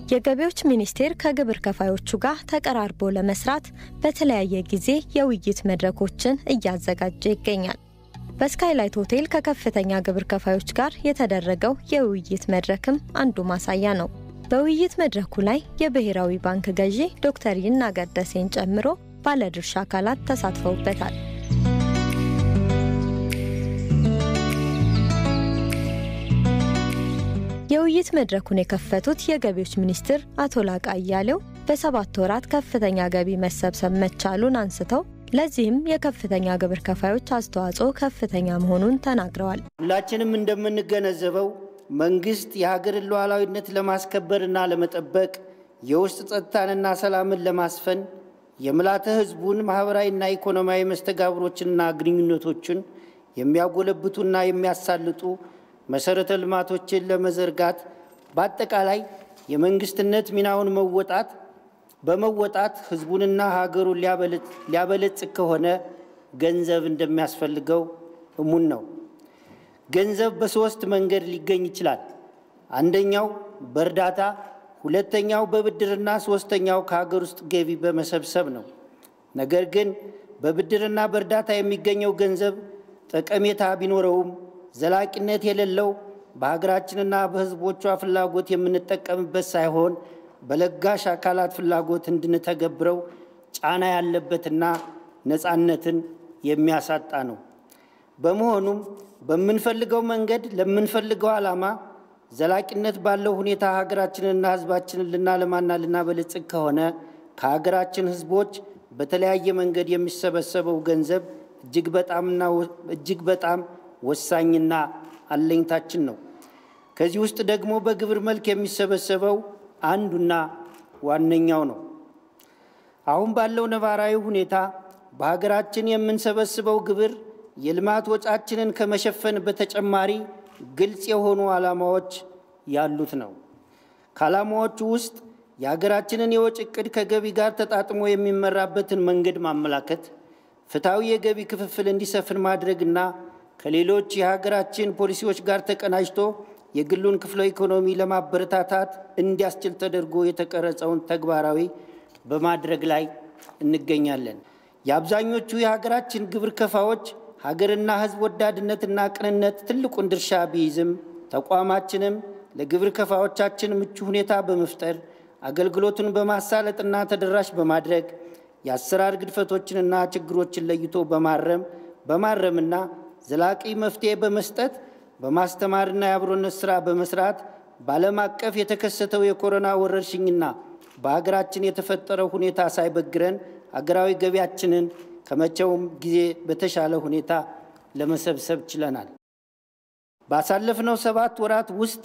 የገቢዎች ሚኒስቴር ከግብር ከፋዮቹ ጋር ተቀራርቦ ለመስራት በተለያየ ጊዜ የውይይት መድረኮችን እያዘጋጀ ይገኛል። በስካይ ሆቴል ከከፍተኛ ግብር ከፋዮች ጋር የተደረገው የውይይት መድረክም አንዱ ማሳያ ነው። በውይይት መድረኩ ላይ የብሔራዊ ባንክ ገዢ ዶክተር ይናገር ደሴን ጨምሮ ባለድርሻ አካላት ተሳትፈውበታል። የውይይት መድረኩን የከፈቱት የገቢዎች ሚኒስትር አቶ ላቃ አያሌው በ7 ወራት ከፍተኛ ገቢ መሰብሰብ መቻሉን አንስተው ለዚህም የከፍተኛ ግብር ከፋዮች አስተዋጽኦ ከፍተኛ መሆኑን ተናግረዋል። ሁላችንም እንደምንገነዘበው መንግስት የሀገርን ሉዓላዊነት ለማስከበርና ለመጠበቅ የውስጥ ጸጥታንና ሰላምን ለማስፈን የምላተ ህዝቡን ማህበራዊና ኢኮኖሚያዊ መስተጋብሮችንና ግንኙነቶችን የሚያጎለብቱና የሚያሳልጡ መሰረተ ልማቶችን ለመዘርጋት በአጠቃላይ የመንግስትነት ሚናውን በመወጣት ህዝቡንና ሀገሩን ሊያበለጽግ ከሆነ ገንዘብ እንደሚያስፈልገው እሙን ነው። ገንዘብ በሶስት መንገድ ሊገኝ ይችላል። አንደኛው በእርዳታ፣ ሁለተኛው በብድርና ሶስተኛው ከሀገር ውስጥ ገቢ በመሰብሰብ ነው። ነገር ግን በብድርና በእርዳታ የሚገኘው ገንዘብ ጠቀሜታ ቢኖረውም ዘላቂነት የሌለው በሀገራችንና በህዝቦቿ ፍላጎት የምንጠቀምበት ሳይሆን በለጋሽ አካላት ፍላጎት እንድንተገብረው ጫና ያለበትና ነፃነትን የሚያሳጣ ነው። በመሆኑም በመንፈልገው መንገድ ለምንፈልገው ዓላማ ዘላቂነት ባለው ሁኔታ ሀገራችንና ህዝባችንን ልናለማና ልናበለጽግ ከሆነ ከሀገራችን ህዝቦች በተለያየ መንገድ የሚሰበሰበው ገንዘብ እጅግ በጣም ወሳኝና አለኝታችን ነው። ከዚህ ውስጥ ደግሞ በግብር መልክ የሚሰበሰበው አንዱና ዋነኛው ነው። አሁን ባለው ነባራዊ ሁኔታ በሀገራችን የምንሰበስበው ግብር የልማት ወጫችንን ከመሸፈን በተጨማሪ ግልጽ የሆኑ ዓላማዎች ያሉት ነው። ከዓላማዎቹ ውስጥ የሀገራችንን የወጭ ዕቅድ ከገቢ ጋር ተጣጥሞ የሚመራበትን መንገድ ማመላከት፣ ፍትሃዊ የገቢ ክፍፍል እንዲሰፍን ማድረግና ከሌሎች የሀገራችን ፖሊሲዎች ጋር ተቀናጅቶ የግሉን ክፍለ ኢኮኖሚ ለማበረታታት እንዲያስችል ተደርጎ የተቀረጸውን ተግባራዊ በማድረግ ላይ እንገኛለን። የአብዛኞቹ የሀገራችን ግብር ከፋዮች ሀገርና ህዝብ ወዳድነትና ቅንነት ትልቁን ድርሻ ቢይዝም ተቋማችንም ለግብር ከፋዮቻችን ምቹ ሁኔታ በመፍጠር አገልግሎቱን በማሳለጥና ተደራሽ በማድረግ የአሰራር ግድፈቶችንና ችግሮችን ለይቶ በማረምና ዘላቂ መፍትሄ በመስጠት በማስተማርና የአብሮነት ስራ በመስራት በዓለም አቀፍ የተከሰተው የኮሮና ወረርሽኝና በሀገራችን የተፈጠረው ሁኔታ ሳይበግረን ሀገራዊ ገቢያችንን ከመቼውም ጊዜ በተሻለ ሁኔታ ለመሰብሰብ ችለናል። ባሳለፍነው 7 ወራት ውስጥ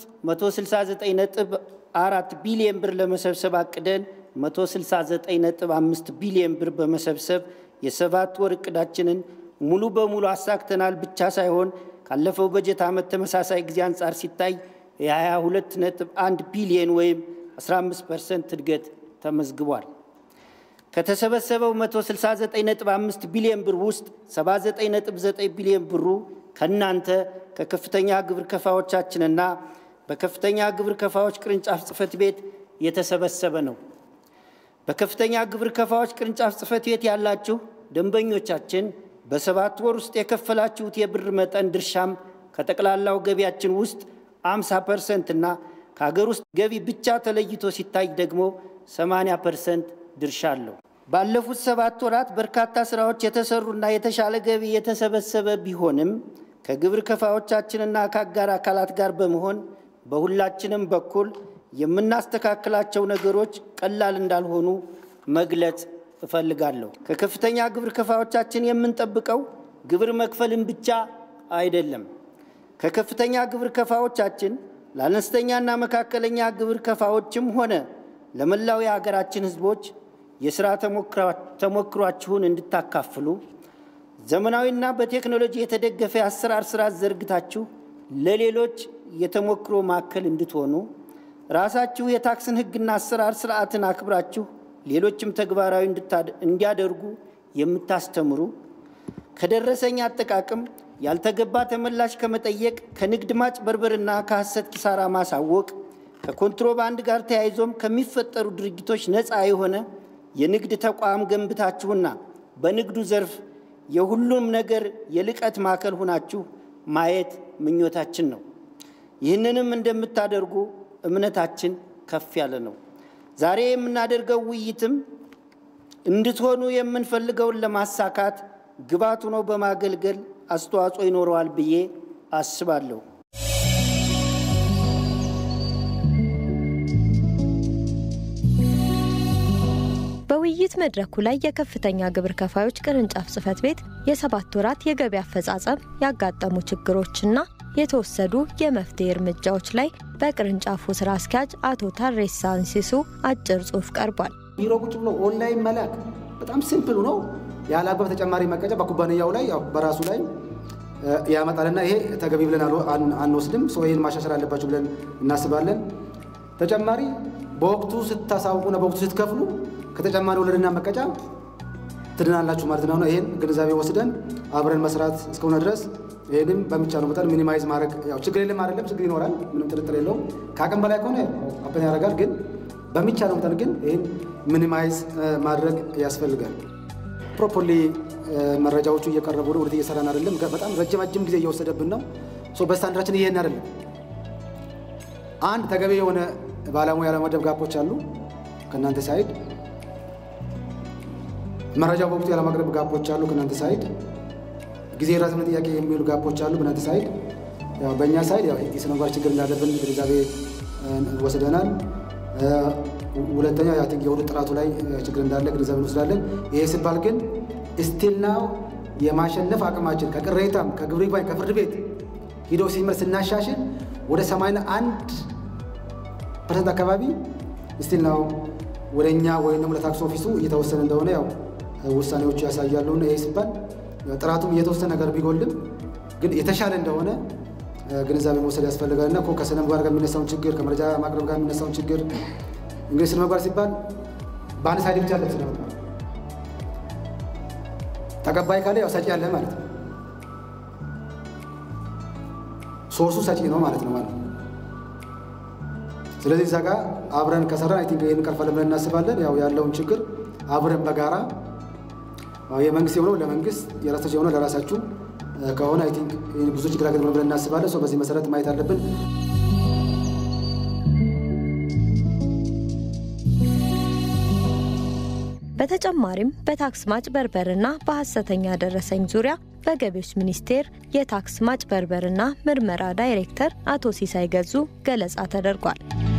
169.4 ቢሊዮን ብር ለመሰብሰብ አቅደን 169.5 ቢሊዮን ብር በመሰብሰብ የ7 ወር ዕቅዳችንን ሙሉ በሙሉ አሳክተናል ብቻ ሳይሆን ካለፈው በጀት ዓመት ተመሳሳይ ጊዜ አንፃር ሲታይ የ22.1 ቢሊዮን ወይም 15% እድገት ተመዝግቧል። ከተሰበሰበው 169.5 ቢሊዮን ብር ውስጥ 79.9 ቢሊዮን ብሩ ከናንተ ከከፍተኛ ግብር ከፋዮቻችንና በከፍተኛ ግብር ከፋዮች ቅርንጫፍ ጽፈት ቤት የተሰበሰበ ነው። በከፍተኛ ግብር ከፋዮች ቅርንጫፍ ጽፈት ቤት ያላችሁ ደንበኞቻችን በ7 ወር ውስጥ የከፈላችሁት የብር መጠን ድርሻም ከጠቅላላው ገቢያችን ውስጥ 50% እና ከሀገር ውስጥ ገቢ ብቻ ተለይቶ ሲታይ ደግሞ 80% ድርሻ አለው። ባለፉት 7 ወራት በርካታ ስራዎች የተሰሩና የተሻለ ገቢ የተሰበሰበ ቢሆንም ከግብር ከፋዮቻችንና ከአጋር አካላት ጋር በመሆን በሁላችንም በኩል የምናስተካክላቸው ነገሮች ቀላል እንዳልሆኑ መግለጽ እፈልጋለሁ። ከከፍተኛ ግብር ከፋዮቻችን የምንጠብቀው ግብር መክፈልን ብቻ አይደለም። ከከፍተኛ ግብር ከፋዮቻችን ለአነስተኛና መካከለኛ ግብር ከፋዮችም ሆነ ለመላው የሀገራችን ህዝቦች የሥራ ተሞክሯችሁን እንድታካፍሉ ዘመናዊና በቴክኖሎጂ የተደገፈ አሰራር ስርዓት ዘርግታችሁ ለሌሎች የተሞክሮ ማዕከል እንድትሆኑ ራሳችሁ የታክስን ህግና አሰራር ስርዓትን አክብራችሁ ሌሎችም ተግባራዊ እንዲያደርጉ የምታስተምሩ ከደረሰኝ አጠቃቀም ያልተገባ ተመላሽ ከመጠየቅ ከንግድ ማጭበርበርና ከሐሰት ኪሳራ ማሳወቅ ከኮንትሮባንድ ጋር ተያይዞም ከሚፈጠሩ ድርጊቶች ነፃ የሆነ የንግድ ተቋም ገንብታችሁና በንግዱ ዘርፍ የሁሉም ነገር የልቀት ማዕከል ሆናችሁ ማየት ምኞታችን ነው። ይህንንም እንደምታደርጉ እምነታችን ከፍ ያለ ነው። ዛሬ የምናደርገው ውይይትም እንድትሆኑ የምንፈልገውን ለማሳካት ግባት ሆኖ በማገልገል አስተዋጽኦ ይኖረዋል ብዬ አስባለሁ። በውይይት መድረኩ ላይ የከፍተኛ ግብር ከፋዮች ቅርንጫፍ ጽፈት ቤት የ7 ወራት የገቢ አፈጻጸም ያጋጠሙ ችግሮችና የተወሰዱ የመፍትሄ እርምጃዎች ላይ በቅርንጫፉ ስራ አስኪያጅ አቶ ታሬሳ አንሲሱ አጭር ጽሑፍ ቀርቧል። ቢሮ ቁጭ ብሎ ኦንላይን መላክ በጣም ሲምፕል ነው። ያላገበ ተጨማሪ መቀጫ በኩባንያው ላይ ያው በራሱ ላይ ያመጣልና ይሄ ተገቢ ብለን አንወስድም። ይሄን ማሻሻል አለባችሁ ብለን እናስባለን። ተጨማሪ በወቅቱ ስታሳውቁና በወቅቱ ስትከፍሉ ከተጨማሪ ወለድና መቀጫ ትድናላችሁ ማለት ነው። ይሄን ግንዛቤ ወስደን አብረን መስራት እስከሆነ ድረስ ይሄንም በሚቻለው መጠን ሚኒማይዝ ማድረግ ያው ችግር የለም አይደለም፣ ችግር ይኖራል፣ ምንም ጥርጥር የለውም። ካቀም በላይ ከሆነ አፕን ያደርጋል፣ ግን በሚቻለው መጠን ግን ይሄን ሚኒማይዝ ማድረግ ያስፈልጋል። ፕሮፐርሊ መረጃዎቹ እየቀረቡ ነው፣ ወደ እየሰራን አይደለም። በጣም ረጅም ጊዜ እየወሰደብን ነው። በስታንዳርዳችን ይሄን አይደለም። አንድ ተገቢ የሆነ ባለሙያ ለመደብ ጋፖች አሉ ከናንተ ሳይድ፣ መረጃው በወቅቱ ያለማቅረብ ጋፖች አሉ ከናንተ ሳይድ፣ ጊዜ ራስም ጥያቄ የሚሉ ጋፖች አሉ በእናንተ ሳይድ። ያው በእኛ ሳይድ ያው የስነምግባር ችግር እንዳለብን ግንዛቤ ወስደናል። ሁለተኛ ያ የውድ ጥራቱ ላይ ችግር እንዳለ ግንዛቤ እንወስዳለን። ይሄ ሲባል ግን ስቲል ናው የማሸነፍ አቅማችን ከቅሬታም ከግብር ይግባኝ ከፍርድ ቤት ሂዶ ሲመር ስናሻሽል ወደ 81% አካባቢ ስቲል ናው ወደኛ ወይንም ለታክስ ኦፊሱ እየተወሰነ እንደሆነ ያው ውሳኔዎቹ ያሳያሉ። ይሄ ሲባል ጥራቱም እየተወሰነ ነገር ቢጎልም ግን የተሻለ እንደሆነ ግንዛቤ መውሰድ ያስፈልጋልና ከስነ ምግባር ጋር የሚነሳውን ችግር ከመረጃ ማቅረብ ጋር የሚነሳውን ችግር እንግዲህ ስነ ምግባር ሲባል በአንድ ሳይድ ብቻ አይደለም። ስነ ምግባር ተቀባይ ካለ ያው ሰጪ ያለ ማለት ነው። ሶርሱ ሰጪ ነው ማለት ነው ማለት ነው። ስለዚህ እዛ ጋር አብረን ከሰራን አይ ቲንክ ይሄን እንቀርፋለን ብለን እናስባለን። ያው ያለውን ችግር አብረን በጋራ የመንግስት የሆነው ለመንግስት የራሳቸው የሆነው ለራሳችሁ ከሆነ አይ ቲንክ ብዙ ችግር አገኘን ብለን እናስባለን። በዚህ መሰረት ማየት አለብን። በተጨማሪም በታክስ ማጭበርበርና በሐሰተኛ ደረሰኝ ዙሪያ በገቢዎች ሚኒስቴር የታክስ ማጭበርበርና ምርመራ ዳይሬክተር አቶ ሲሳይ ገዙ ገለጻ ተደርጓል።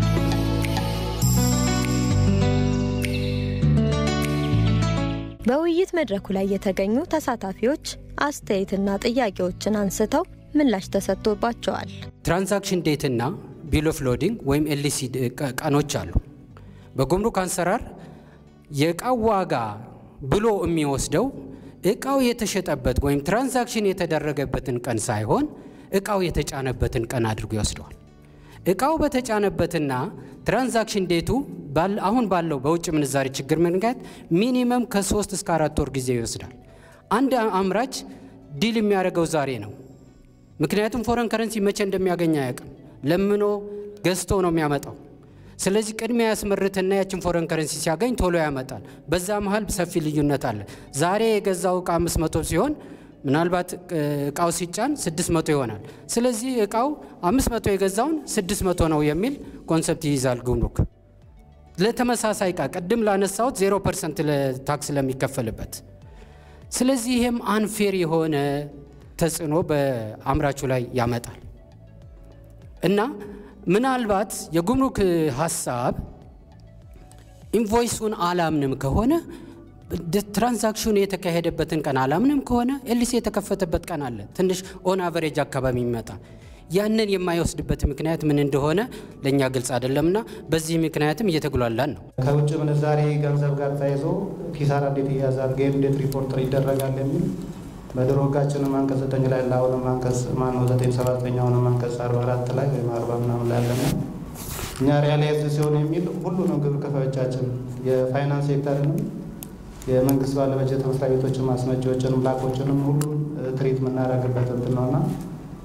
በውይይት መድረኩ ላይ የተገኙ ተሳታፊዎች አስተያየትና ጥያቄዎችን አንስተው ምላሽ ተሰጥቶባቸዋል። ትራንዛክሽን ዴትና ቢል ኦፍ ሎዲንግ ወይም ኤልሲ ቀኖች አሉ። በጉምሩክ አሰራር የእቃው ዋጋ ብሎ የሚወስደው እቃው የተሸጠበት ወይም ትራንዛክሽን የተደረገበትን ቀን ሳይሆን እቃው የተጫነበትን ቀን አድርጎ ይወስደዋል። እቃው በተጫነበትና ትራንዛክሽን ዴቱ አሁን ባለው በውጭ ምንዛሪ ችግር ምክንያት ሚኒመም ከ3 እስከ 4 ወር ጊዜ ይወስዳል። አንድ አምራች ዲል የሚያደርገው ዛሬ ነው። ምክንያቱም ፎረን ከረንሲ መቼ እንደሚያገኝ አያውቅም። ለምኖ ገዝቶ ነው የሚያመጣው። ስለዚህ ቅድሚያ ያስመርትና ያችን ፎረን ከረንሲ ሲያገኝ ቶሎ ያመጣል። በዛ መሃል ሰፊ ልዩነት አለ። ዛሬ የገዛው እቃ 500 ሲሆን ምናልባት እቃው ሲጫን 600 ይሆናል። ስለዚህ እቃው 500 የገዛውን 600 ነው የሚል ኮንሰፕት ይይዛል ጉምሩክ። ለተመሳሳይ እቃ ቅድም ላነሳሁት 0% ለታክስ ለሚከፈልበት። ስለዚህ ይሄም አንፌር የሆነ ተጽዕኖ በአምራቹ ላይ ያመጣል እና ምናልባት የጉምሩክ ሐሳብ ኢንቮይሱን አላምንም ከሆነ ትራንዛክሽኑ የተካሄደበትን ቀን አላምንም ከሆነ ኤልሲ የተከፈተበት ቀን አለ ትንሽ ኦን አቨሬጅ አካባቢ የሚመጣ ያንን የማይወስድበት ምክንያት ምን እንደሆነ ለኛ ግልጽ አይደለምና በዚህ ምክንያትም እየተጉላላን ነው። ከውጭ ምንዛሪ ገንዘብ ጋር ታይዞ ኪሳራ እንዴት ይያዛል፣ ጌም እንዴት ሪፖርት ይደረጋል የሚል በድሮ ሕጋችንም አንቀጽ 9 ላይ ላውንም አንቀጽ 979 አንቀጽ 44 ላይ ወይም 40 ምናምን ላይ አለና እኛ ሪያላይዝ ሲሆን የሚል ሁሉንም ግብር ከፋዮቻችን የፋይናንስ ሴክተርንም የመንግስት ባለበጀት መስሪያ ቤቶችን ማስመጪዎችንም ላኮችንም ሁሉ ትሪት የምናደርግበት እንትን ነውና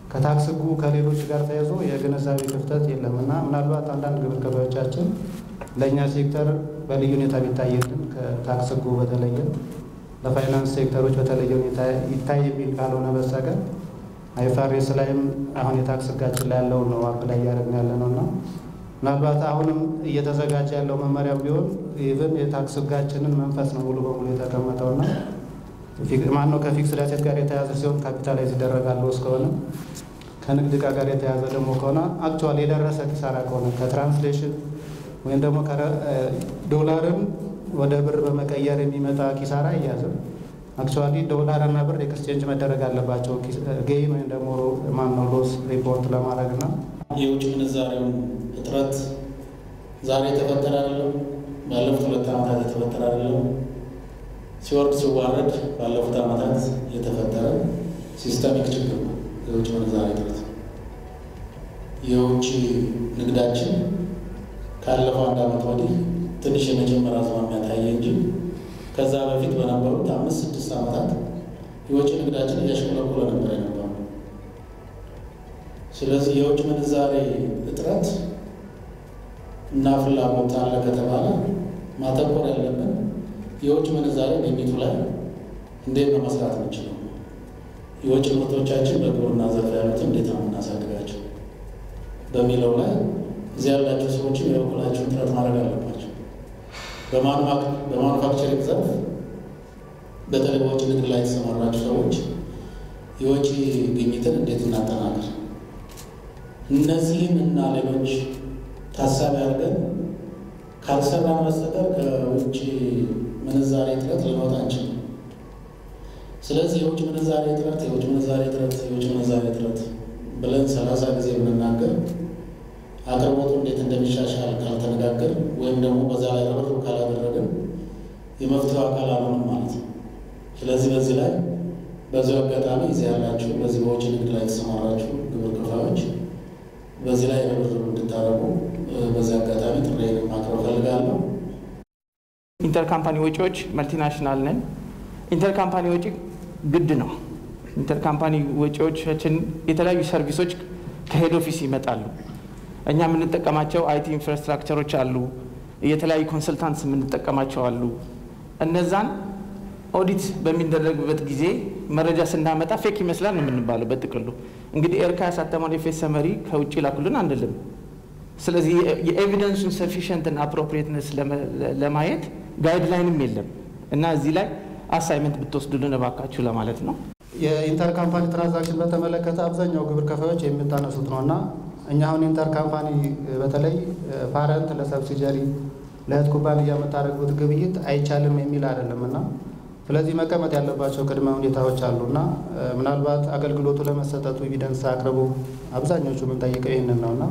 ከታክስ ሕጉ ከሌሎች ጋር ተያይዞ የግንዛቤ ክፍተት የለምና ምናልባት አንዳንድ ግብር ከፋዮቻችን ለእኛ ሴክተር በልዩ ሁኔታ ቢታየልን ከታክስ ሕጉ በተለየ ለፋይናንስ ሴክተሮች በተለየ ሁኔታ ይታይ የሚል ካልሆነ በስተቀር አይፋሬስ ላይም አሁን የታክስ ሕጋችን ላይ ያለው ነው አፕላይ እያደረግን ያለ ነውና ምናልባት አሁንም እየተዘጋጀ ያለው መመሪያው ቢሆን ኢቭን የታክስ ሕጋችንን መንፈስ ነው ሙሉ በሙሉ የተቀመጠውና ማነው ከፊክስድ አሴት ጋር የተያዘ ሲሆን ካፒታላይዝ ይደረጋል እስከሆነ ከንግድ ዕቃ ጋር የተያዘ ደግሞ ከሆነ አክቹዋሊ የደረሰ ኪሳራ ከሆነ ከትራንስሌሽን ወይም ደግሞ ዶላርን ወደ ብር በመቀየር የሚመጣ ኪሳራ አይያዝም። አክቹዋሊ ዶላር እና ብር ኤክስቼንጅ መደረግ አለባቸው ጌይን ወይም ደግሞ ማነው ሎስ ሪፖርት ለማድረግና የውጭ ምንዛሬውን እጥረት ዛሬ የተፈጠረ አይደለም። ባለፉት 2 ዓመታት የተፈጠረ አይደለም። ሲወርድ ሲዋረድ ባለፉት ዓመታት የተፈጠረ ሲስተሚክ ችግር ነው። የውጭ ምንዛሬ እጥረት የውጭ ንግዳችን ካለፈው 1 ዓመት ወዲህ ትንሽ የመጀመሪያ አዝማሚያ ታየ እንጂ ከዛ በፊት በነበሩት 5-6 ዓመታት የውጭ ንግዳችን እያሽቆለቆለ ነበር የነበረው። ስለዚህ የውጭ ምንዛሬ እጥረት እና ፍላጎት አለ ከተባለ ማተኮር ያለብን የውጭ ምንዛሬ ሊሚቱ ላይ እንዴት ነው መስራት የምንችለው? የውጭ ምርቶቻችን በግብርና ዘርፍ ያሉት እንዴት ነው የምናሳድጋቸው በሚለው ላይ እዚያ ያላቸው ሰዎች የበኩላቸውን ጥረት ማድረግ አለባቸው። በማኑፋክቸሪንግ ዘርፍ በተለይ በውጭ ንግድ ላይ የተሰማራችሁ ሰዎች የውጭ ግኝትን እንዴት እናጠናክር? እነዚህን እና ሌሎች ታሳቢ አድርገን ካልሰራን በስተቀር ከውጭ ምንዛሬ እጥረት ልንወጣ አንችልም። ስለዚህ የውጭ ምንዛሬ እጥረት ብለን 30 ጊዜ ብንናገር አቅርቦቱ እንዴት እንደሚሻሻል ካልተነጋገር ወይም ደግሞ በዛ ላይ ርብርብ ካላደረግን የመፍትሄው አካል አልሆንም ማለት ነው። ስለዚህ በዚህ ላይ በዚሁ አጋጣሚ እዚህ ያላችሁ በዚህ በውጭ ንግድ ላይ የተሰማራችሁ ግብር ከፋዮች በዚህ ላይ ርብርብ እንድታደርጉ በዚህ አጋጣሚ ጥሬን ማቅረብ ፈልጋለሁ። ኢንተርካምፓኒ ወጪዎች መልቲናሽናል ነን። ኢንተርካምፓኒ ወጪ ግድ ነው። ኢንተርካምፓኒ ወጪዎቻችን የተለያዩ ሰርቪሶች ከሄድ ኦፊስ ይመጣሉ። እኛ የምንጠቀማቸው አይቲ ኢንፍራስትራክቸሮች አሉ፣ የተለያዩ ኮንሰልታንትስ የምንጠቀማቸው አሉ። እነዛን ኦዲት በሚደረግበት ጊዜ መረጃ ስናመጣ ፌክ ይመስላል ነው የምንባለው። በጥቅሉ እንግዲህ ኤርካ ያሳተመው የፌስ ሰመሪ ከውጭ ላኩልን አንልም። ስለዚህ የኤቪደንሱን ሰፊሽንት እና አፕሮፕሪየትነስ ለማየት ጋይድላይንም የለም እና እዚህ ላይ አሳይመንት ብትወስዱልን እባካችሁ ለማለት ነው። የኢንተርካምፓኒ ትራንዛክሽን በተመለከተ አብዛኛው ግብር ከፋዮች የምታነሱት ነውና እኛ አሁን ኢንተርካምፓኒ በተለይ ፓረንት ለሰብሲዲያሪ ለእህት ኩባንያ የምታደርጉት ግብይት አይቻልም የሚል አይደለምና ስለዚህ መቀመጥ ያለባቸው ቅድመ ሁኔታዎች አሉና ምናልባት አገልግሎቱ ለመሰጠቱ ኤቪደንስ አቅርቡ። አብዛኞቹ የምንጠይቀው ይሄንን ነውና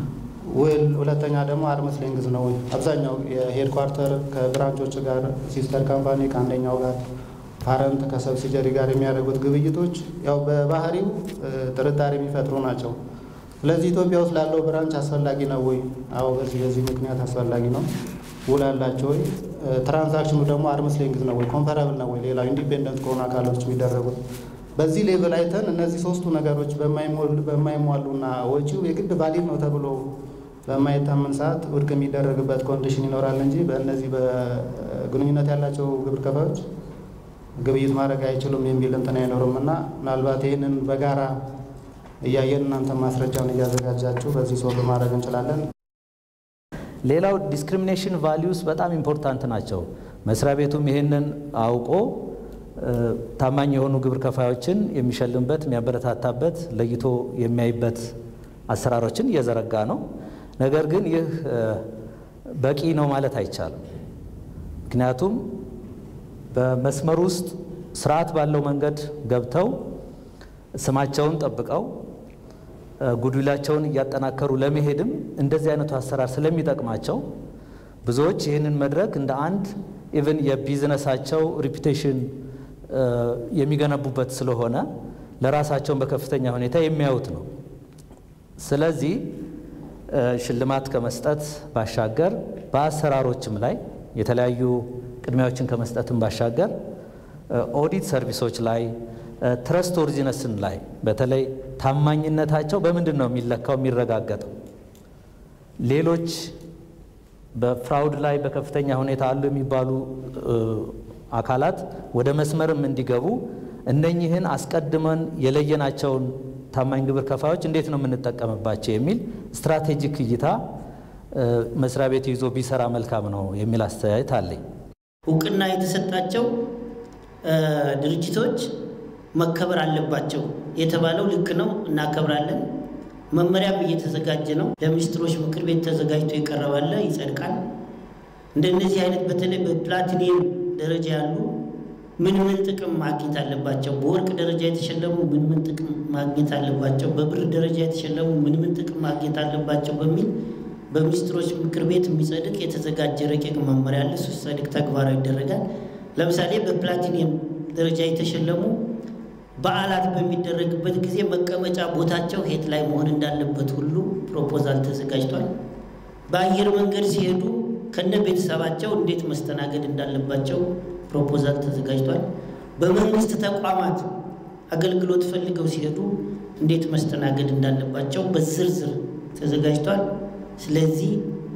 ሁለተኛ ደግሞ አርምስ ሌንግዝ ነው። አብዛኛው የሄድኳርተር ከብራንቾች ጋር ሲስተር ካምፓኒ ከአንደኛው ጋር ፓረንት ከሰብሲዲያሪ ጋር የሚያደርጉት ግብይቶች ያው በባህሪው ጥርጣሬ የሚፈጥሩ ናቸው። ስለዚህ ኢትዮጵያ ውስጥ ላለው ብራንች አስፈላጊ ነው ወይ? አዎ በዚህ ምክንያት አስፈላጊ ነው። ውል አላቸው ወይ? ትራንዛክሽኑ ደግሞ አርምስ ሌንግዝ ነው ወይ? ኮምፓራብል ነው ወይ? ሌላው ኢንዲፔንደንት ከሆኑ አካሎች የሚደረጉት በዚህ ሌቭል አይተን እነዚህ ሶስቱ ነገሮች በማይሟሉና ወጪው የግድ ቫሊድ ነው ተብሎ በማይታመን ሰዓት ውድቅ የሚደረግበት ኮንዲሽን ይኖራል እንጂ በእነዚህ በግንኙነት ያላቸው ግብር ከፋዮች ግብይት ማድረግ አይችሉም የሚል እንትን አይኖርምና ምናልባት ይህንን በጋራ እያየን እናንተ ማስረጃውን እያዘጋጃችሁ በዚህ ሶልቭ ማድረግ እንችላለን። ሌላው ዲስክሪሚኔሽን ቫልዩስ በጣም ኢምፖርታንት ናቸው። መስሪያ ቤቱም ይሄንን አውቆ ታማኝ የሆኑ ግብር ከፋዮችን የሚሸልምበት የሚያበረታታበት ለይቶ የሚያይበት አሰራሮችን እየዘረጋ ነው። ነገር ግን ይህ በቂ ነው ማለት አይቻልም። ምክንያቱም በመስመር ውስጥ ስርዓት ባለው መንገድ ገብተው ስማቸውን ጠብቀው ጉድላቸውን እያጠናከሩ ለመሄድም እንደዚህ አይነቱ አሰራር ስለሚጠቅማቸው ብዙዎች ይህንን መድረክ እንደ አንድ ኢቭን የቢዝነሳቸው ሪፒቴሽን የሚገነቡበት ስለሆነ ለራሳቸውን በከፍተኛ ሁኔታ የሚያዩት ነው። ስለዚህ ሽልማት ከመስጠት ባሻገር በአሰራሮችም ላይ የተለያዩ ቅድሚያዎችን ከመስጠትም ባሻገር ኦዲት ሰርቪሶች ላይ ትረስት ኦሪጂነስን ላይ በተለይ ታማኝነታቸው በምንድን ነው የሚለካው የሚረጋገጠው? ሌሎች በፍራውድ ላይ በከፍተኛ ሁኔታ አሉ የሚባሉ አካላት ወደ መስመርም እንዲገቡ እነኚህን አስቀድመን የለየናቸውን ታማኝ ግብር ከፋዮች እንዴት ነው የምንጠቀምባቸው የሚል ስትራቴጂክ እይታ መስሪያ ቤቱ ይዞ ቢሰራ መልካም ነው የሚል አስተያየት አለኝ። እውቅና የተሰጣቸው ድርጅቶች መከበር አለባቸው የተባለው ልክ ነው፣ እናከብራለን። መመሪያም እየተዘጋጀ ነው። ለሚኒስትሮች ምክር ቤት ተዘጋጅቶ ይቀርባል፣ ይጸድቃል። እንደነዚህ አይነት በተለይ በፕላቲኒየም ደረጃ ያሉ ምን ጥቅም ማግኘት አለባቸው፣ በወርቅ ደረጃ የተሸለሙ ምን ጥቅም ማግኘት አለባቸው፣ በብር ደረጃ የተሸለሙ ምን ጥቅም ማግኘት አለባቸው በሚል በሚኒስትሮች ምክር ቤት የሚጸድቅ የተዘጋጀ ረቂቅ መመሪያ አለ። እሱ ሲጸድቅ ተግባራዊ ይደረጋል። ለምሳሌ በፕላቲኒየም ደረጃ የተሸለሙ በዓላት በሚደረግበት ጊዜ መቀመጫ ቦታቸው ሄት ላይ መሆን እንዳለበት ሁሉ ፕሮፖዛል ተዘጋጅቷል። በአየር መንገድ ሲሄዱ ከነ ቤተሰባቸው እንዴት መስተናገድ እንዳለባቸው ፕሮፖዛል ተዘጋጅቷል። በመንግስት ተቋማት አገልግሎት ፈልገው ሲሄዱ እንዴት መስተናገድ እንዳለባቸው በዝርዝር ተዘጋጅቷል። ስለዚህ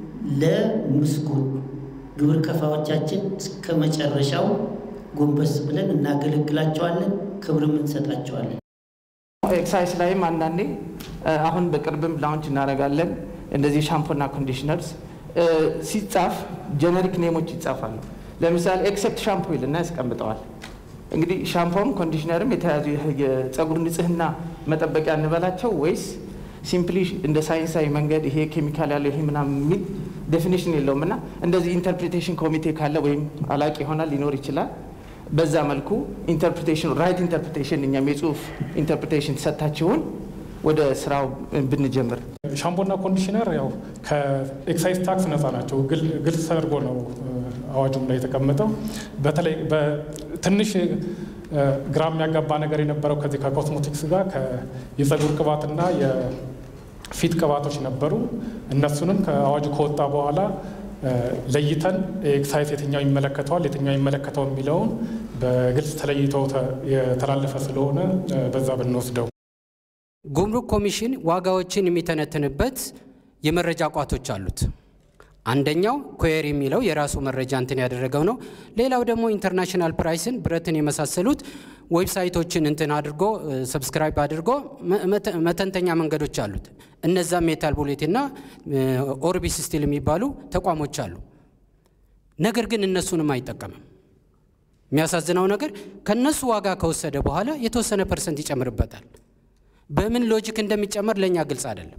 ለምስጉን ግብር ከፋዮቻችን እስከ መጨረሻው ጎንበስ ብለን እናገለግላቸዋለን፣ ክብርም እንሰጣቸዋለን። ኤክሳይዝ ላይም አንዳንዴ አሁን በቅርብም ላውንች እናደርጋለን እንደዚህ ሻምፖና ኮንዲሽነርስ ሲጻፍ ጀነሪክ ኔሞች ይጻፋሉ። ለምሳሌ ኤክሴፕት ሻምፖ ይልና ያስቀምጠዋል። እንግዲህ ሻምፖም ኮንዲሽነርም የተያዙ የፀጉር ንጽህና መጠበቂያ እንበላቸው ወይስ ሲምፕሊ እንደ ሳይንሳዊ መንገድ ይሄ ኬሚካል ያለው ይሄ ምናምን የሚል ዴፊኒሽን የለውም እና እንደዚህ ኢንተርፕሪቴሽን ኮሚቴ ካለ ወይም አላቂ ይሆናል ሊኖር ይችላል። በዛ መልኩ ኢንተርፕሪቴሽን ራይት ኢንተርፕሪቴሽን እኛም የጽሁፍ ኢንተርፕሪቴሽን ሰጥታችሁን ወደ ስራው ብንጀምር። ሻምፖና ኮንዲሽነር ያው ከኤክሳይዝ ታክስ ነፃ ናቸው። ግልጽ ተደርጎ ነው አዋጁም ላይ የተቀመጠው። በተለይ በትንሽ ግራ የሚያጋባ ነገር የነበረው ከዚህ ከኮስሞቲክስ ጋር የፀጉር ቅባትና የፊት ቅባቶች ነበሩ። እነሱንም ከአዋጁ ከወጣ በኋላ ለይተን ኤክሳይዝ የትኛው ይመለከተዋል የትኛው ይመለከተው የሚለውን በግልጽ ተለይቶ የተላለፈ ስለሆነ በዛ ብንወስደው። ጉምሩክ ኮሚሽን ዋጋዎችን የሚተነትንበት የመረጃ ቋቶች አሉት። አንደኛው ኮየር የሚለው የራሱ መረጃ እንትን ያደረገው ነው። ሌላው ደግሞ ኢንተርናሽናል ፕራይስን ብረትን የመሳሰሉት ዌብሳይቶችን እንትን አድርጎ ሰብስክራይብ አድርጎ መተንተኛ መንገዶች አሉት። እነዛ ሜታል ቡሌትና ኦርቢስ ስቲል የሚባሉ ተቋሞች አሉ። ነገር ግን እነሱንም አይጠቀምም። የሚያሳዝነው ነገር ከነሱ ዋጋ ከወሰደ በኋላ የተወሰነ ፐርሰንት ይጨምርበታል። በምን ሎጂክ እንደሚጨመር ለኛ ግልጽ አይደለም።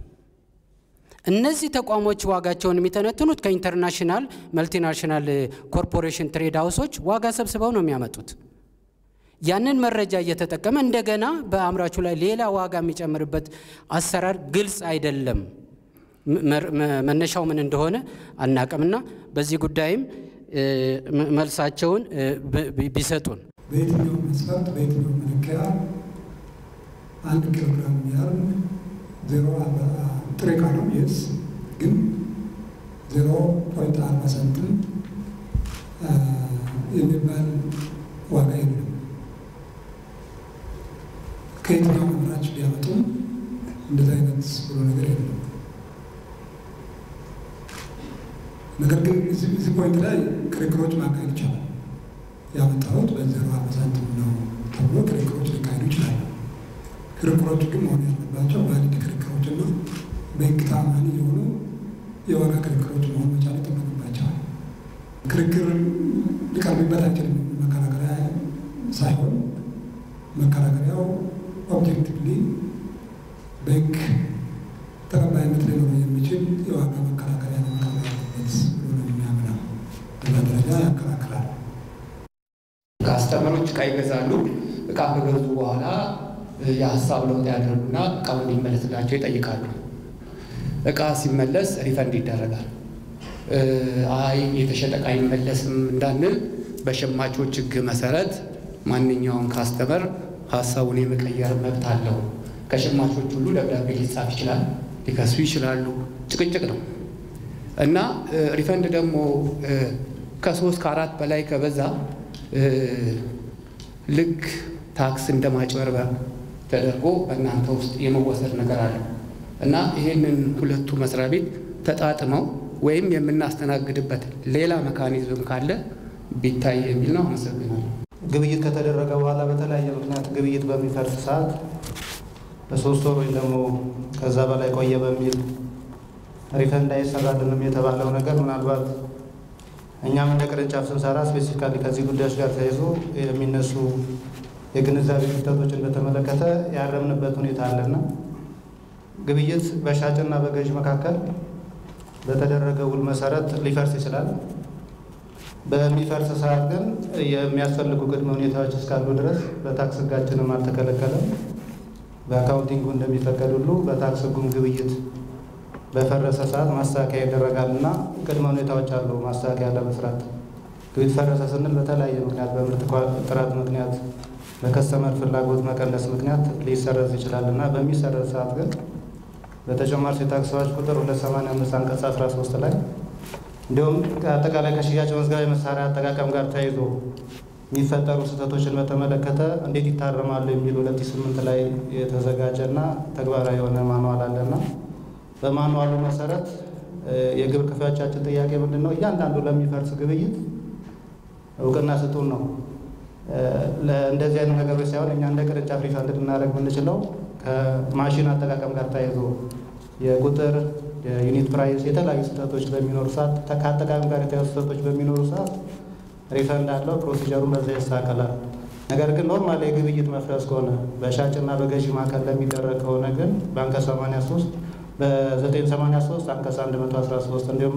እነዚህ ተቋሞች ዋጋቸውን የሚተነትኑት ከኢንተርናሽናል መልቲናሽናል ኮርፖሬሽን ትሬድ ሃውሶች ዋጋ ሰብስበው ነው የሚያመጡት። ያንን መረጃ እየተጠቀመ እንደገና በአምራቹ ላይ ሌላ ዋጋ የሚጨምርበት አሰራር ግልጽ አይደለም። መነሻው ምን እንደሆነ አናቀምና በዚህ ጉዳይም መልሳቸውን ቢሰጡን። በየትኛው መስፈርት በየትኛው መለኪያ 1 ኪሎግራም ያህል 0 ጥሬ ዕቃ ነው የስ ግን 0.40 ሳንቲም የሚባል ዋጋ የለም። ከየትኛው አምራች ቢያመጡ እንደዚህ አይነት ብሎ ነገር የለም። ነገር ግን እዚህ ፖይንት ላይ ክርክሮች ማካሄድ ይቻላል። ያመጣሁት በ0.40 ሳንቲም ነው ተብሎ ክርክሮች ሊካሄዱ ይችላሉ። ክርክሮች ግን መሆን ያለባቸው ቫሊድ ክርክሮችና በሕግ ታማኒ የሆኑ የዋጋ ክርክሮች መሆን መቻል ይጠበቅባቸዋል። ክርክር ሊቀርብበት አይችልም። መከራከሪያ ሳይሆን መከራከሪያው ኦብጀክቲቭሊ በሕግ ተቀባይነት ሊኖረው የሚችል የዋጋ መከራከሪያ ለመቅረብ ያለበት ብሎ ነው የሚያምነው። በዛ ደረጃ ያከራክራል። ካስተመሮች ዕቃ ይገዛሉ። ዕቃ ከገዙ በኋላ የሀሳብ ለውጥ ያደርጉና ዕቃውን እንዲመለስላቸው ይጠይቃሉ። ዕቃ ሲመለስ ሪፈንድ ይደረጋል። አይ የተሸጠ ዕቃ አይመለስም እንዳንል በሸማቾች ሕግ መሰረት ማንኛውም ካስተመር ሀሳቡን የመቀየር መብት አለው። ከሸማቾች ሁሉ ደብዳቤ ሊጻፍ ይችላል፣ ሊከሱ ይችላሉ። ጭቅጭቅ ነው እና ሪፈንድ ደግሞ ከ3 ከ4 በላይ ከበዛ ልክ ታክስ እንደማጭበርበር ተደርጎ በእናንተ ውስጥ የመወሰድ ነገር አለ እና ይሄንን ሁለቱ መስሪያ ቤት ተጣጥመው ወይም የምናስተናግድበት ሌላ መካኒዝም ካለ ቢታይ የሚል ነው። አመሰግናለሁ። ግብይት ከተደረገ በኋላ በተለያየ ምክንያት ግብይት በሚፈርስ ሰዓት በ3 ወር ወይም ደግሞ ከዛ በላይ ቆየ በሚል ሪፈንድ አይሰራልንም የተባለው ነገር ምናልባት እኛም እንደ ቅርንጫፍ ስንሰራ ስፔሲፊካሊ ከዚህ ጉዳዮች ጋር ተያይዞ የሚነሱ የግንዛቤ ክፍተቶችን በተመለከተ ያረምንበት ሁኔታ አለና ግብይት በሻጭና በገዥ መካከል በተደረገ ውል መሰረት ሊፈርስ ይችላል። በሚፈርስ ሰዓት ግን የሚያስፈልጉ ቅድመ ሁኔታዎች እስካሉ ድረስ በታክስ ሕጋችንም አልተከለከለም። በአካውንቲንጉ እንደሚፈቀድ ሁሉ በታክስ ሕጉም ግብይት በፈረሰ ሰዓት ማስተካከያ ይደረጋልና ቅድመ ሁኔታዎች አሉ ማስተካከያ ለመስራት። ግብይት ፈረሰ ስንል በተለያየ ምክንያት በምርት ጥራት ምክንያት፣ በከስተመር ፍላጎት መቀነስ ምክንያት ሊሰረዝ ይችላልና በሚሰረዝ ሰዓት ግን በተጨማሪ የታክስ አዋጅ ቁጥር 285 አንቀጽ 13 ላይ እንዲሁም አጠቃላይ ከሽያጭ መዝገብ መሳሪያ አጠቃቀም ጋር ተያይዞ የሚፈጠሩ ስህተቶችን በተመለከተ እንዴት ይታረማሉ የሚል 2008 ላይ የተዘጋጀና ተግባራዊ የሆነ ማንዋል አለና በማንዋሉ መሰረት የግብር ከፋዮቻችን ጥያቄ ምንድነው? እያንዳንዱ ለሚፈርስ ግብይት እውቅና ስጡን ነው። ለእንደዚህ አይነት ነገሮች ሳይሆን እኛ እንደ ቅርንጫፍ ሪፈንድ ልናደርግ የምንችለው ከማሽን አጠቃቀም ጋር ተያይዞ የቁጥር የዩኒት ፕራይስ የተለያዩ ስህተቶች በሚኖሩ ሰዓት ከአጠቃቀም ጋር የተያዙ ስህተቶች በሚኖሩ ሰዓት ሪፈንድ አለው። ፕሮሲጀሩን በዛ ይስተካከላል። ነገር ግን ኖርማል የግብይት መፍረስ ከሆነ በሻጭና በገዢ መካከል ለሚደረግ ከሆነ ግን በአንቀጽ 83 በ983 አንቀጽ 113 እንዲሁም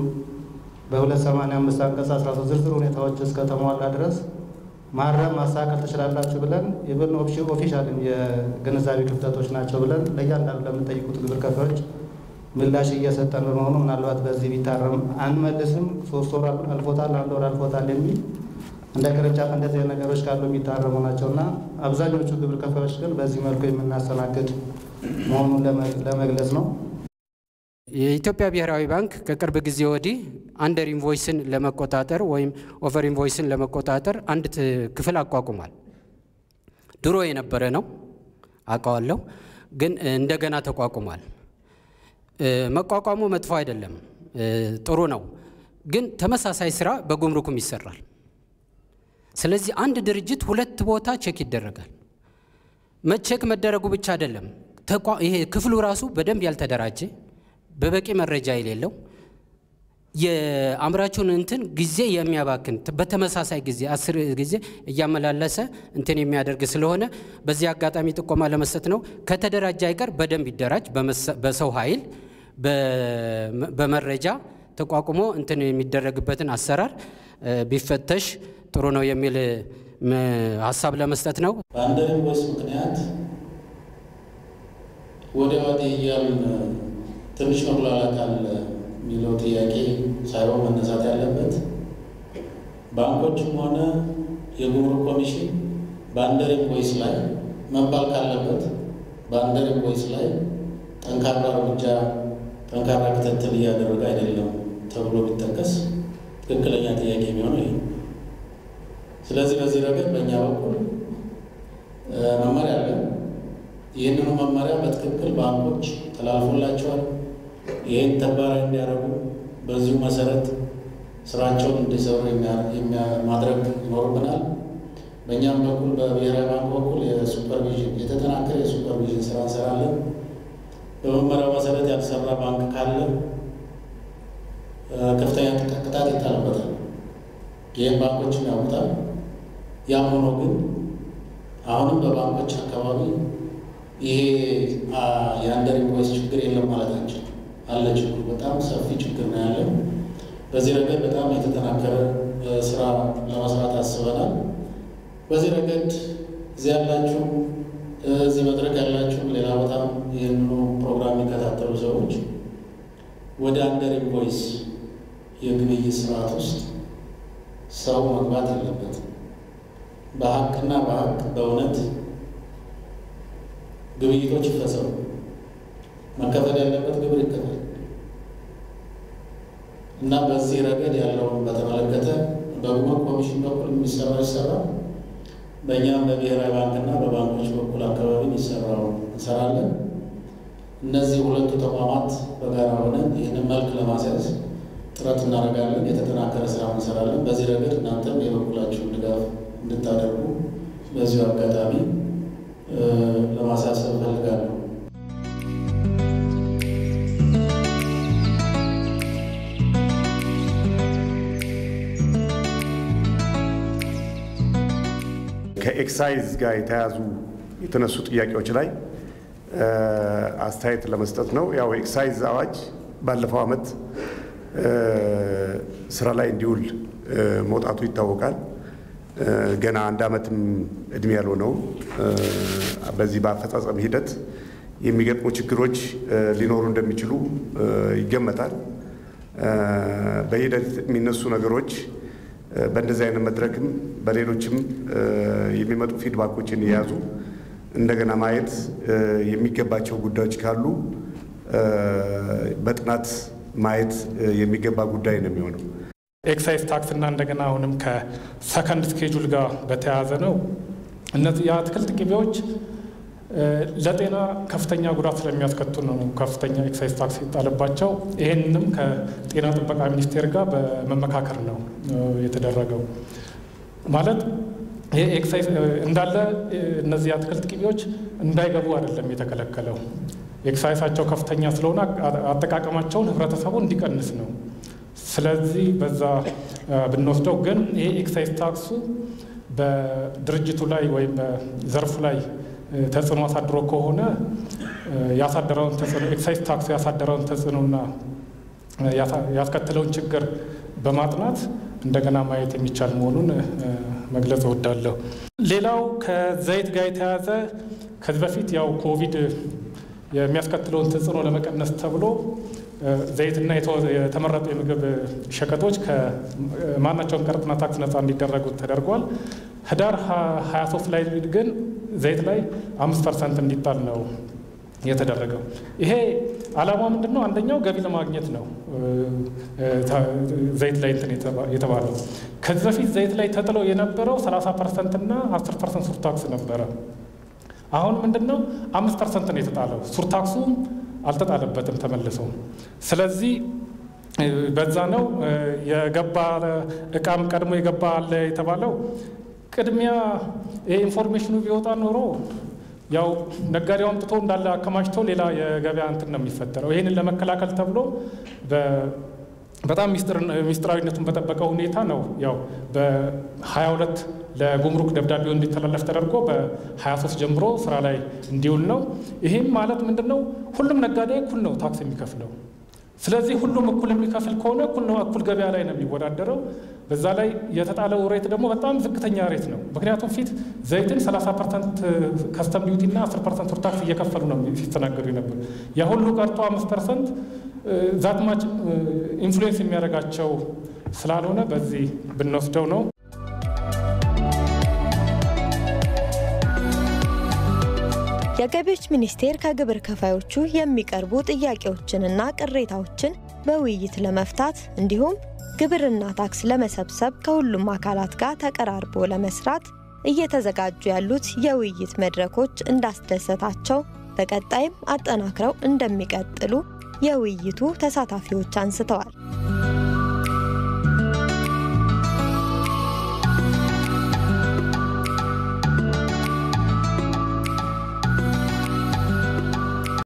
በ285 አንቀጽ 13 ዝርዝር ሁኔታዎች እስከተሟላ ድረስ ማረም ማስተካከል ትችላላችሁ ብለን የብን ኦፊሻል የግንዛቤ ክፍተቶች ናቸው ብለን ለእያንዳንዱ ለምንጠይቁት ግብር ከፋዮች ምላሽ እየሰጠን በመሆኑ ምናልባት በዚህ ቢታረም አንመልስም፣ 3 ወር አልፎታል፣ 1 ወር አልፎታል የሚል እንደ ቅርንጫፍ እንደዚህ ነገሮች ካሉ የሚታረሙ ናቸውና አብዛኞቹ ግብር ከፋዮች ግን በዚህ መልኩ የምናስተናግድ መሆኑን ለመግለጽ ነው። የኢትዮጵያ ብሔራዊ ባንክ ከቅርብ ጊዜ ወዲህ አንደር ኢንቮይስን ለመቆጣጠር ወይም ኦቨር ኢንቮይስን ለመቆጣጠር አንድ ክፍል አቋቁሟል። ድሮ የነበረ ነው አውቀዋለሁ፣ ግን እንደገና ተቋቁሟል። መቋቋሙ መጥፎ አይደለም፣ ጥሩ ነው። ግን ተመሳሳይ ስራ በጉምሩክም ይሰራል። ስለዚህ አንድ ድርጅት 2 ቦታ ቼክ ይደረጋል። መቼክ መደረጉ ብቻ አይደለም፣ ይሄ ክፍሉ ራሱ በደንብ ያልተደራጀ በበቂ መረጃ የሌለው የአምራቹን እንትን ጊዜ የሚያባክን በተመሳሳይ ጊዜ 10 ጊዜ እያመላለሰ እንትን የሚያደርግ ስለሆነ በዚህ አጋጣሚ ጥቆማ ለመስጠት ነው። ከተደራጀ አይቀር በደንብ ይደራጅ፣ በሰው ኃይል በመረጃ ተቋቁሞ እንትን የሚደረግበትን አሰራር ቢፈተሽ ጥሩ ነው የሚል ሀሳብ ለመስጠት ነው። በአንደር ኢንቮይስ ምክንያት ወዲያ እያልን ትንሽ መጉላላት አለ የሚለው ጥያቄ ሳይሆን መነሳት ያለበት ባንኮችም ሆነ የጉምሩክ ኮሚሽን በአንደር ኢንቮይስ ላይ መባል ካለበት በአንደር ኢንቮይስ ላይ ጠንካራ እርምጃ፣ ጠንካራ ክትትል እያደረገ አይደለም ተብሎ ቢጠቀስ ትክክለኛ ጥያቄ የሚሆነው ይሄ። ስለዚህ በዚህ ረገድ በእኛ በኩል መመሪያ አለ። ይህንኑ መመሪያ በትክክል ባንኮች ተላልፎላቸዋል። ይህን ተግባራዊ እንዲያደርጉ በዚሁ መሰረት ስራቸውን እንዲሰሩ ማድረግ ይኖርብናል። በእኛም በኩል በብሔራዊ ባንክ በኩል የሱፐርቪዥን የተጠናከረ የሱፐርቪዥን ስራ እንሰራለን። በመመሪያው መሰረት ያልሰራ ባንክ ካለ ከፍተኛ ቅጣት ይጣልበታል። ይህን ባንኮችም ያውቁታል። ያም ሆኖ ግን አሁንም በባንኮች አካባቢ ይሄ የአንደር ኢንቮይስ ችግር የለም ማለት አንችልም። አለ ችግሩ፣ በጣም ሰፊ ችግር ነው ያለው። በዚህ ረገድ በጣም የተጠናከረ ስራ ለመስራት አስበናል። በዚህ ረገድ እዚህ ያላችሁ እዚህ መድረክ ያላችሁ ሌላ በጣም ይህንኑ ፕሮግራም የሚከታተሉ ሰዎች ወደ አንደር ኢንቮይስ የግብይት ስርዓት ውስጥ ሰው መግባት የለበትም። በሀቅና በሀቅ በእውነት ግብይቶች ይፈጸሙ። መከፈል ያለበት ግብር ይከፈል እና በዚህ ረገድ ያለውን በተመለከተ በጉምሩክ ኮሚሽን በኩል የሚሰራ ይሰራ፣ በእኛም በብሔራዊ ባንክና በባንኮች በኩል አካባቢ እንሰራለን። እነዚህ ሁለቱ ተቋማት በጋራ ሆነን ይህንን መልክ ለማስያዝ ጥረት እናደርጋለን። የተጠናከረ ስራ እንሰራለን። በዚህ ረገድ እናንተም የበኩላችሁን ድጋፍ እንድታደርጉ በዚሁ አጋጣሚ ለማሳሰብ እፈልጋለሁ። ከኤክሳይዝ ጋር የተነሱ ጥያቄዎች ላይ አስተያየት ለመስጠት ነው። ያው ኤክሳይዝ አዋጅ ባለፈው ዓመት ስራ ላይ እንዲውል መውጣቱ ይታወቃል። ገና አንድ ዓመትም እድሜ ያልሆነው በዚህ በአፈጻጸም ሂደት የሚገጥሙ ችግሮች ሊኖሩ እንደሚችሉ ይገመታል። በሂደት የሚነሱ ነገሮች በእንደዚህ አይነት መድረክም በሌሎችም የሚመጡ ፊድባኮችን የያዙ እንደገና ማየት የሚገባቸው ጉዳዮች ካሉ በጥናት ማየት የሚገባ ጉዳይ ነው የሚሆነው። ኤክሳይዝ ታክስና እንደገና አሁንም ከሰከንድ ስኬጁል ጋር በተያያዘ ነው። እነዚህ የአትክልት ቅቤዎች ለጤና ከፍተኛ ጉዳት ስለሚያስከትሉ ነው ከፍተኛ ኤክሳይዝ ታክስ ይጣልባቸው። ይሄንንም ከጤና ጥበቃ ሚኒስቴር ጋር በመመካከር ነው የተደረገው። ማለት ይሄ ኤክሳይዝ እንዳለ እነዚህ የአትክልት ቅቤዎች እንዳይገቡ አይደለም የተከለከለው። ኤክሳይዛቸው ከፍተኛ ስለሆነ አጠቃቀማቸውን ህብረተሰቡ እንዲቀንስ ነው። ስለዚህ በዛ ብንወስደው ግን ይሄ ኤክሳይዝ ታክሱ በድርጅቱ ላይ ወይም በዘርፉ ላይ ተጽዕኖ አሳድሮ ከሆነ ያሳደረውን ተጽዕኖ ኤክሳይዝ ታክሱ ያሳደረውን ተጽዕኖና ያስከተለውን ችግር በማጥናት እንደገና ማየት የሚቻል መሆኑን መግለጽ እወዳለሁ። ሌላው ከዘይት ጋር የተያያዘ ከዚህ በፊት ያው ኮቪድ የሚያስከትለውን ተጽዕኖ ለመቀነስ ተብሎ ዘይትና የተመረጡ የምግብ ሸቀጦች ከማናቸውም ቀረጥና ታክስ ነፃ እንዲደረጉ ተደርጓል። ህዳር 23 ላይ ግን ዘይት ላይ 5% እንዲጣል ነው የተደረገው። ይሄ ዓላማ ምንድነው? አንደኛው ገቢ ለማግኘት ነው። ዘይት ላይ የተባለው ከዚህ በፊት ዘይት ላይ ተጥለው የነበረው 30% እና 10% ሱር ታክስ ነበረ። አሁን ምንድነው 5% ነው የተጣለው። ሱር ታክሱ አልተጣለበትም ተመልሶ። ስለዚህ በዛ ነው የገባ እቃም ቀድሞ የገባ አለ የተባለው። ቅድሚያ ኢንፎርሜሽኑ ቢወጣ ኖሮ ያው ነጋዴው አምጥቶ እንዳለ አከማችቶ ሌላ የገበያ እንትን ነው የሚፈጠረው። ይሄንን ለመከላከል ተብሎ በጣም ሚስጥራዊነቱን በጠበቀ ሁኔታ ነው ያው በ22 ለጉምሩክ ደብዳቤው እንዲተላለፍ ተደርጎ በ23 ጀምሮ ስራ ላይ እንዲውል ነው። ይሄም ማለት ምንድነው? ሁሉም ነጋዴ እኩል ነው ታክስ የሚከፍለው። ስለዚህ ሁሉም እኩል የሚከፍል ከሆነ እኩል ነው፣ እኩል ገበያ ላይ ነው የሚወዳደረው። በዛ ላይ የተጣለው ሬት ደግሞ በጣም ዝቅተኛ ሬት ነው። ምክንያቱም ፊት ዘይትን 30% ከስተም ዲዩቲ እና 10% ሱር ታክስ እየከፈሉ ነው ሲስተናገዱ ነበር። ያ ሁሉ ቀርቶ 5% ዛትማች ኢንፍሉዌንስ የሚያደርጋቸው ስላልሆነ በዚህ ብንወስደው ነው። የገቢዎች ሚኒስቴር ከግብር ከፋዮቹ የሚቀርቡ ጥያቄዎችንና ቅሬታዎችን በውይይት ለመፍታት እንዲሁም ግብርና ታክስ ለመሰብሰብ ከሁሉም አካላት ጋር ተቀራርቦ ለመስራት እየተዘጋጁ ያሉት የውይይት መድረኮች እንዳስደሰታቸው በቀጣይም አጠናክረው እንደሚቀጥሉ የውይይቱ ተሳታፊዎች አንስተዋል።